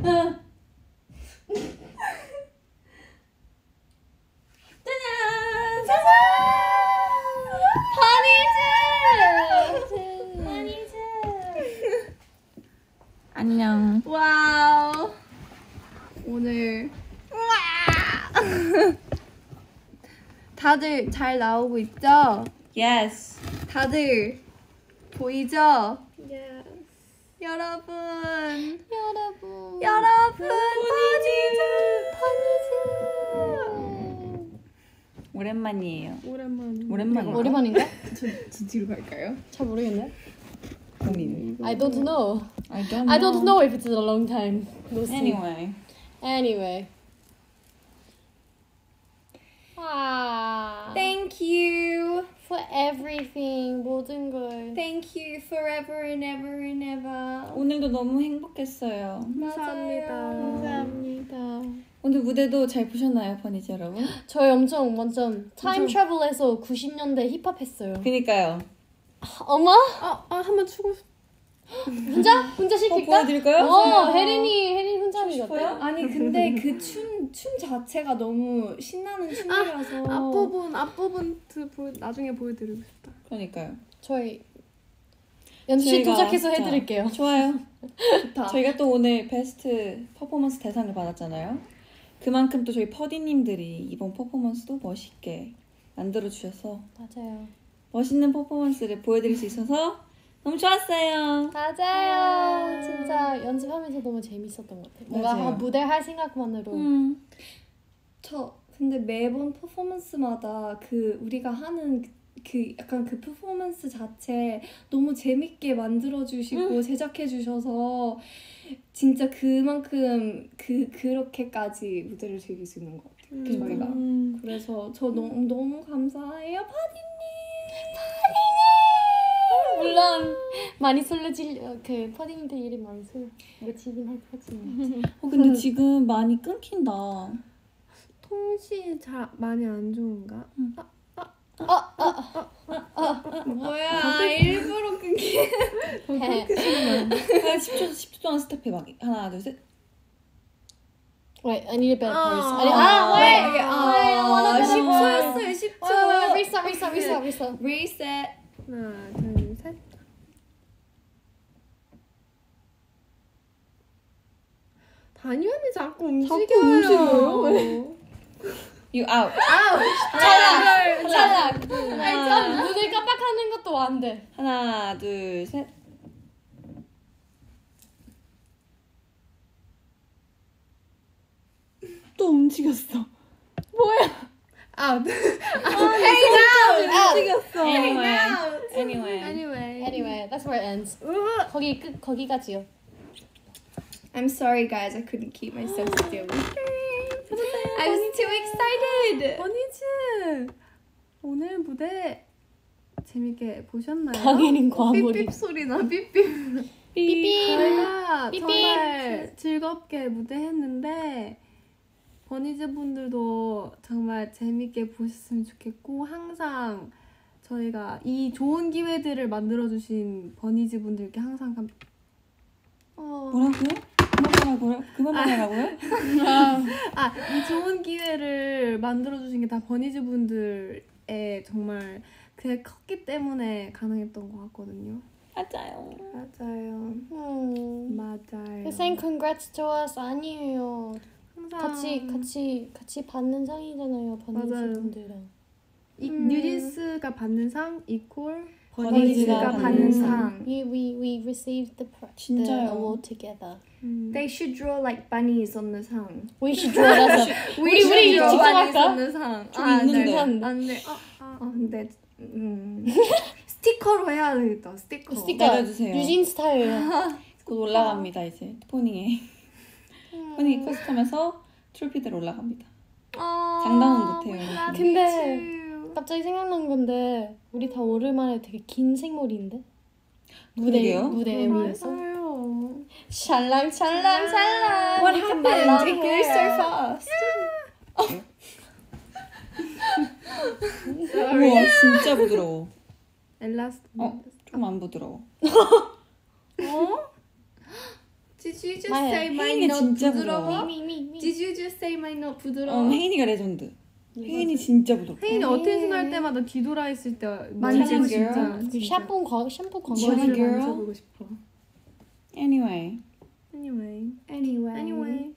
안녕. 와우. 오늘 다들 잘 나오고 있죠? Yes. 다들 보이죠? Yes. 여러분. 오랜만이에요. 오랜만인가? 오랜만인가? 저 뒤로 갈까요? 잘 모르겠네. 고민. I don't know. I don't I don't know if it's a long time. We'll see. Anyway. Thank you. For everything, 모든 걸. Thank you forever and ever and ever. 오늘도 너무 행복했어요. 감사합니다. 오늘 무대도 잘 보셨나요, 버니즈 여러분? 저희 엄청 완전 타임 트래블해서 90년대 힙합 했어요. 그니까요. 어머? 한번 추고 싶. 혼자 시킬까? 보여드릴까요? 혜린이 혼자 하는 게 어때요? 아니 근데 그 춤 자체가 너무 신나는 춤이라서 앞부분 나중에 보여드리고 싶다. 그러니까요. 저희 연습실 도착해서 해드릴게요. 좋아요. 좋다. 저희가 또 오늘 베스트 퍼포먼스 대상을 받았잖아요. 그만큼 또 저희 퍼디님들이 이번 퍼포먼스도 멋있게 만들어주셔서 맞아요. 멋있는 퍼포먼스를 보여드릴 수 있어서 너무 좋았어요. 맞아요. 진짜 연습하면서 너무 재밌었던 것 같아요. 뭔가 맞아요. 무대 할 생각만으로. 저 근데 매번 퍼포먼스마다 그 우리가 하는 그 약간 그 퍼포먼스 자체 너무 재밌게 만들어주시고 제작해주셔서 진짜 그만큼 그렇게까지 무대를 즐길 수 있는 것 같아요. 저희가. 그래서 저 너무 감사해요, 파디님. 물론 많이 그 퍼디님들 일이 많이 솔직히긴 할 거지만. 근데 지금 많이 끊긴다. 통신 잘 많이 안 좋은가? 뭐야, 일부러 끊기. 10초 동안 스텝해 봐. 하나, 둘, 셋. Wait, I need a better pose. wait. 10초였어요, 10초. Reset. Reset. 하나, 둘, 셋. 다니언이 자꾸 움직여요. You out. 탈락. 눈을 깜빡하는 것도 안 돼. 하나, 둘, 셋. 또 움직였어. 뭐야? Out. 움직였어. Anyway, that's where it ends. 거기까지요. I'm sorry, guys. I couldn't keep myself still. I was too excited. 버니즈 오늘 무대 재밌게 보셨나요? 당연히 과몰입. 삐삐 소리나 삐삐. 저희가 정말 즐겁게 무대했는데 버니즈 분들도 정말 재밌게 보셨으면 좋겠고 항상 저희가 이 좋은 기회들을 만들어주신 버니즈 분들께 항상 뭐라고요? 그만 말하라고요? 이 좋은 기회를 만들어주신 게 다 버니즈 분들의 정말 그게 컸기 때문에 가능했던 것 같거든요. 맞아요. saying congrats to us 아니에요. 항상 같이 받는 상이잖아요, 버니즈 맞아요. 분들이랑. 뉴진스가 받는 상 이퀄 버니즈가 받는 상. We received the 진짜요. award together. They should draw like bunnies on the song. We should draw that. 우리 draw 직접 bunnies 할까? on the song. 좀 있는데. 안돼. 근데 스티커로 해야 되겠다. 스티커. 내려주세요. 뉴진 스타일이에요. 곧 올라갑니다 이제 포닝에. 포닝 커스텀에서 트로피들 올라갑니다. 장담은 못해요. 근데 갑자기 생각난 건데 우리 다 오랜만에 되게 긴 생머리인데? 무대 위에서 샬랑샬랑샬랑. What happened? It goes so fast. 우와 진짜 부드러워. 엘라스틱. 좀 안 부드러워. Did you just My- say my 혜인이 not 진짜 부드러워? me. Did you just say my not 부드러워? 혜인이가 레전드. 혜인이 진짜 부드럽다. 혜인이 어텐션 할 때마다 뒤돌아 있을 때 만지는 만지고 진짜 girl. 그 샴푸 광고. China 머리를 girl. 만져보고 싶어. Anyway. Anyway. Anyway.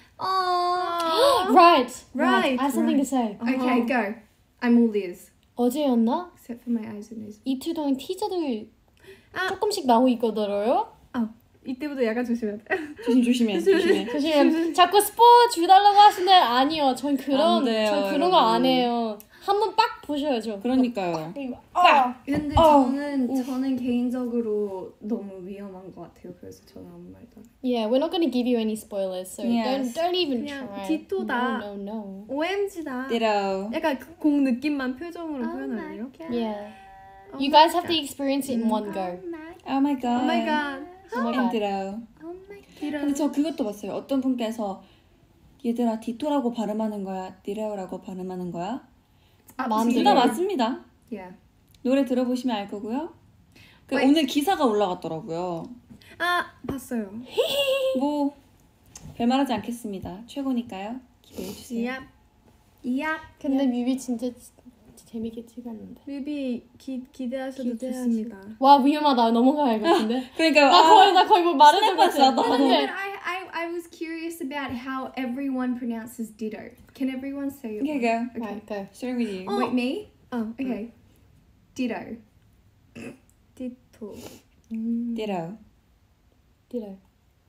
Right. Right, I have something to say. Okay, go. I'm all ears. 어제였나? Except for my eyes and nose. 이틀 동안 티저들 아. 조금씩 나오고 있거든요. 이때부터 약간 조심해야 돼. 조심해. 조심. 자꾸 스포 주달라고 하시는데 아니요. 전 안 그런 돼요, 전 그런 거 안 여러분. 해요. 한번 빡 보셔야죠. 그러니까요. 근데 어. 저는 개인적으로 너무 위험한 것 같아요. 그래서 저는 아무 말도 안 해요. Yeah, we're not gonna give you any spoilers, so Yes. don't even 그냥 try. 디토다. No. OMG다. Ditto. 약간 그 곡 느낌만 표정으로 표현하네요. Yeah. You guys have to experience it in one go. Oh my god. Oh my god. Oh my And god. ditto. 이런. 근데 저 그것도 봤어요. 어떤 분께서 얘들아 디토라고 발음하는 거야? 디레오라고 발음하는 거야? 마음대로. 둘 다 맞습니다. Yeah. 노래 들어보시면 알 거고요. 그 Wait. 오늘 기사가 올라갔더라고요. 아 봤어요. 뭐 별말하지 않겠습니다. 최고니까요. 기대해 주세요. 야 Yeah. 근데 뮤비 진짜 재밌게 찍었는데. 뮤비 기대하셔도 기대하시- 좋습니다. 와 위험하다. 넘어가야 겠는데. 그러니까 나 거의 뭐 말해줄 것 스냅 봤어, 같아. 나도. 근데 I was curious about how everyone pronounces ditto. Can everyone say it? Okay, go. Right, go. Starting with you. Wait, me? 어. Okay. Ditto. 디토. Ditto. 디래.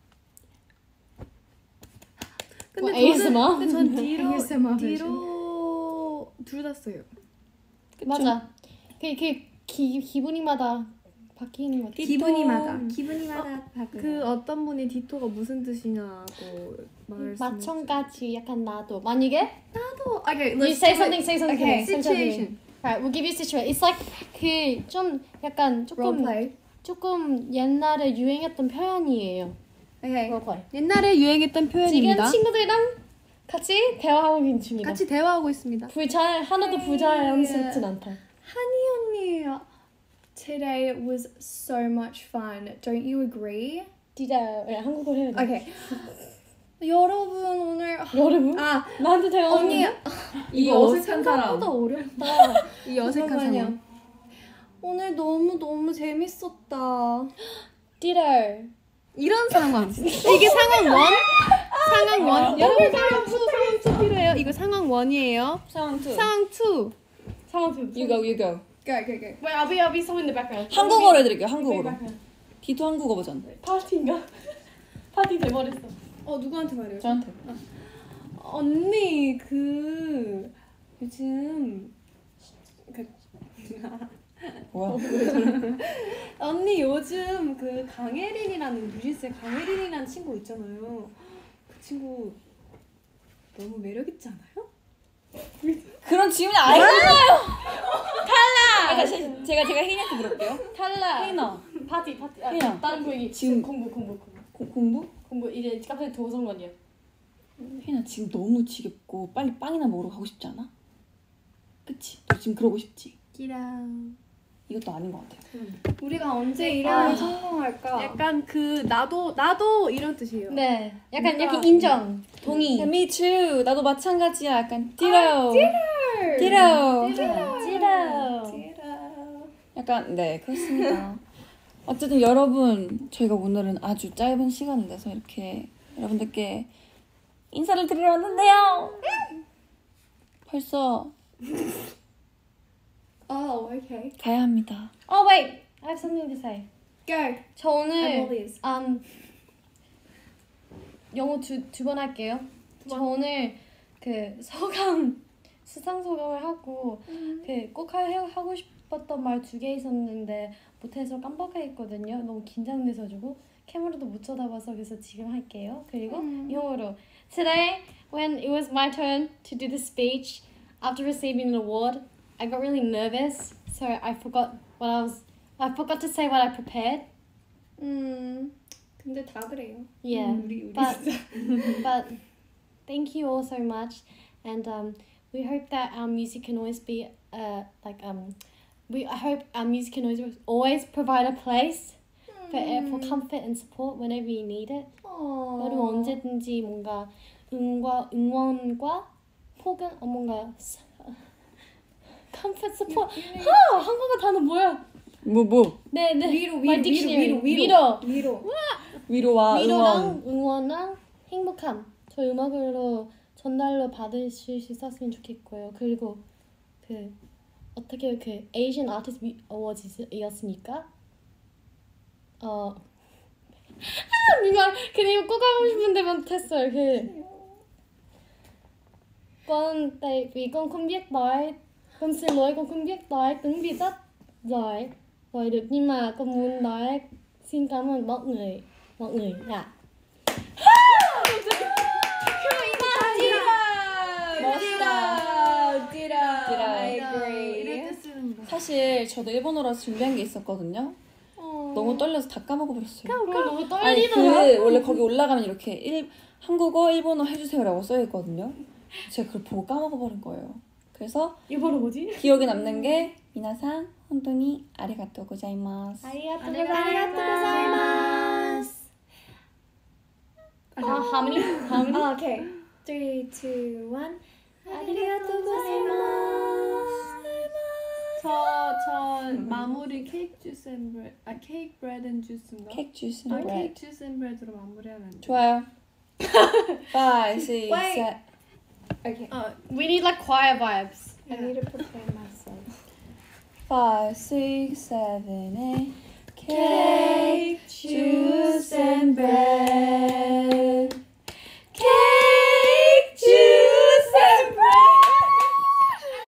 근데 뭐, ASMR? 근데 전 뒤로 ASMR 뒤로 둘 다 써요. 그쵸? 맞아. 그 기분이마다 바뀌는 것 같아. 기분이마다 그 어떤 분이 디토가 무슨 뜻이냐고 말씀했어요. 마찬가지 약간 나도. 만약에 Okay, you let's say do something, it. say something. Okay, 그래. situation. Right, we'll give you a situation. It's like 그 좀 약간 Roleplay. 조금 옛날에 유행했던 표현이에요. Okay. Roleplay. 옛날에 유행했던 지금 표현입니다. 친구들이랑 같이 대화하고 있습니다. 같이 대화하고 있습니다. 하나도 부자연스럽진 않다. Honey 언니, today was so much fun. Don't you agree? 진짜 한국어로 해야 돼. Okay. 여러분 오늘 여러분? 나한테 대화 언니 이 이거 어색한 사람. 생각보다 어렵다. 이 어색한 잠깐만요. 상황. 오늘 너무 재밌었다. 디러. 이런 상황. 이게 상황 원. 상황 원. 여러분 상황 2 필요해요. 이거 상황 1이에요. 상황 2. 상황 2. 상황 두. You go, you go. Go. Wait, I'll be someone in the background. 한국어로 해드릴게요. 한국어로. 디토 한국어 버전. 파티인가? 파티 돼버렸어. 누구한테 말해요? 저한테. 언니 그 요즘 뭐야? 언니 요즘 그 강혜린이라는 뉴진스의 강혜린이라는 친구 있잖아요. 그 친구 너무 매력 있지 않아요? 그런 질문이 아니잖아요. 탈락. 제가 혜인이한테 물어볼게요. 탈락. 혜인아, 파티. 혜인아. 다른 거 얘기. 지금 공부? 이제 카페 도서관이야. 혜인아 지금 너무 지겹고 빨리 빵이나 먹으러 가고 싶지 않아? 그치? 너 지금 그러고 싶지? 이것도 아닌 것 같아요. 우리가 언제 이런 성공할까? 약간 그 나도 이런 뜻이에요. 네. 약간 인정. 동의. Me too. 나도 마찬가지야. 약간 디러. 디러. 약간 네 그렇습니다. 어쨌든 여러분 저희가 오늘은 아주 짧은 시간을 내서 이렇게 여러분들께 인사를 드리러 왔는데요. 벌써 Oh, okay. 가야 합니다. Oh wait, I have something to say. Go. 저 I'm all 오늘 ears. 영어 두 번 할게요. 저 오늘 그 수상 소감을 하고 그 꼭 하고 싶었던 말 2개 있었는데 못해서 깜빡했거든요. 너무 긴장돼서지고 카메라도 못 쳐다봐서 그래서 지금 할게요. 그리고 영어로 Today, when it was my turn to do the speech after receiving an award, I got really nervous, so I forgot to say what I prepared. 근데 다 그래요. Yeah, 우리 but thank you all so much, and we hope that our music can always be I hope our music can always provide a place for comfort and support whenever you need it. 어. 여러분 언제든지 뭔가 응원과 혹은 뭔가 comfort support. 한국어 단어 뭐야? 뭐 네네. 위로 My 위로 dictionary. 위로 위로. 위로와 위로랑 응원. 응원랑 행복함. 저희 음악으로 전달로 받으실 수 있었으면 좋겠고요. 그리고 그 어떻게 그 Asian Artist Awards이었으니까 미안. 그리고 꼭 하고 싶은데 못했어요. Vì con không biết nói, con xin lỗi, con không biết nói tiếng Việt rất giỏi được, nhưng mà con muốn nói xin cảm ơn mọi người ạ. 이럴 때 쓰는 거. 사실 저도 일본어라서 준비한 게 있었거든요. 너무 떨려서 다 까먹어버렸어요. 너무 아니 떨리더라. 원래 거기 올라가면 이렇게 한국어, 일본어 해주세요라고 써있거든요. 제가 그걸 보고 까먹어버린 거예요. 그래서 이거는 뭐지? 기억에 남는 게 미나상 혼돈이 아리가또 고자이마스. 아리가또 고자이마스. How many? Okay. 3, 2, 1. 아리가또 고자이마스. 저 마무리 케이크 주스 앤 브레드, 케이크 브레드 앤 주스인가? 케이크 주스 케이크 브레드. 주스 앤 브레드로 마무리하면 안 돼. 좋아요. 5, 6, 7. Okay. We need like choir vibes. I need to prepare myself. 5, 6, 7, 8. Cake, juice and bread.